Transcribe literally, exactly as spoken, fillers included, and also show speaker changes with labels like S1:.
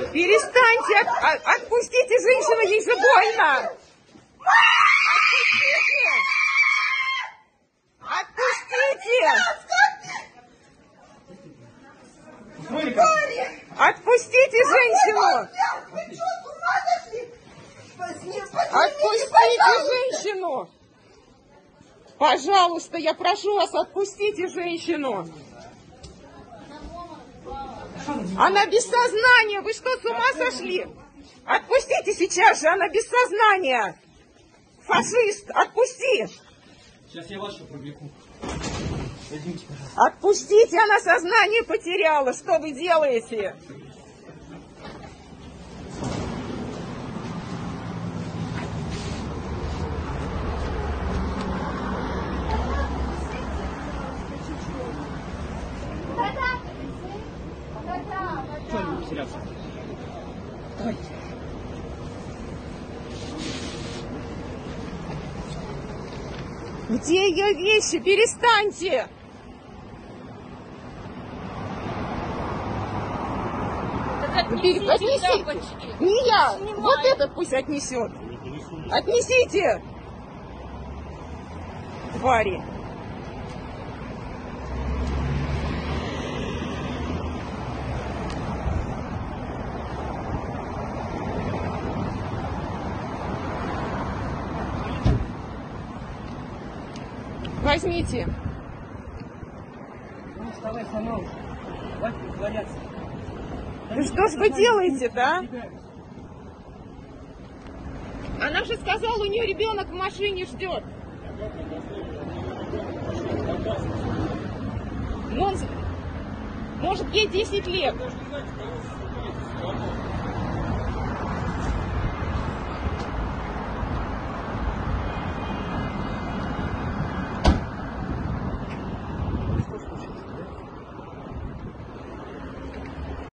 S1: Перестаньте! От, отпустите женщину, ей же больно! Отпустите! Отпустите! Отпустите женщину! Отпустите женщину! Пожалуйста, я прошу вас, отпустите женщину! Она без сознания! Вы что, с ума сошли? Отпустите сейчас же! Она без сознания! Фашист! Отпусти!
S2: Сейчас я вашу привлеку. Возьмите, пожалуйста.
S1: Отпустите! Она сознание потеряла! Что вы делаете?
S2: Что не потерялся? Давайте.
S1: Где ее вещи? Перестаньте!
S3: Отнесите,
S1: Отнесите!
S3: тапочки.
S1: Не я!
S3: Снимай.
S1: Вот этот пусть отнесет! Отнесите! Твари! Возьмите.
S2: Ну, вставай сама уже. Хватит притворяться.
S1: Да что ж вы делаете-то, а? Она же сказала, у нее ребенок в машине ждет. Ну, он... Может, ей десять лет.